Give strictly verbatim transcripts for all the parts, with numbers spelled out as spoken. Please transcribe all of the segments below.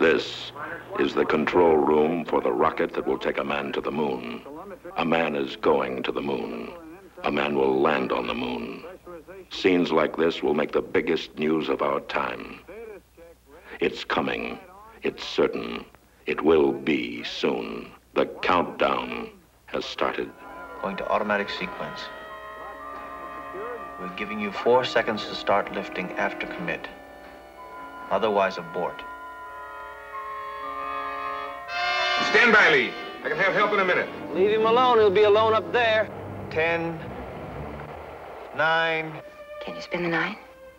This is the control room for the rocket that will take a man to the moon. A man is going to the moon. A man will land on the moon. Scenes like this will make the biggest news of our time. It's coming. It's certain. It will be soon. The countdown has started. Going to automatic sequence. We're giving you four seconds to start lifting after commit. Otherwise, abort. Stand by, Lee. I can have help in a minute. Leave him alone. He'll be alone up there. Ten, nine. Can you spin the nine?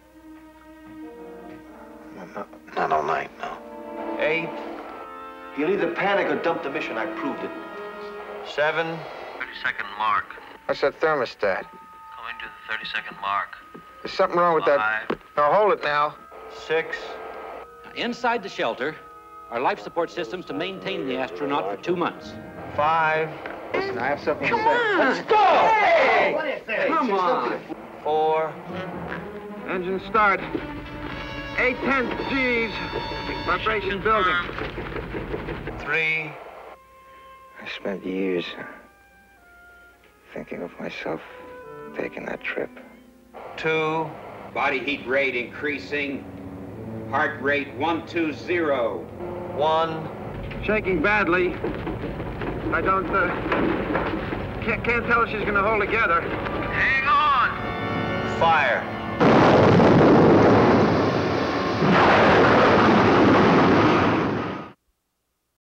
Not, not all night, no. Eight. You'll either panic or dump the mission. I proved it. Seven. thirty-second mark. What's that thermostat? Coming to the thirty-second mark. There's something wrong with Five. that. Now, hold it now. Six. Inside the shelter are life support systems to maintain the astronaut for two months. Five. Listen, I have something Come to say. on. Let's go! Hey! What is this? Come on. Four. Engine start. Eight tenths G's. Vibration building. Three. I spent years thinking of myself taking that trip. Two. Body heat rate increasing. Heart rate one two zero. One. Shaking badly. I don't, uh, can't, can't tell if she's gonna hold together. Hang on! Fire.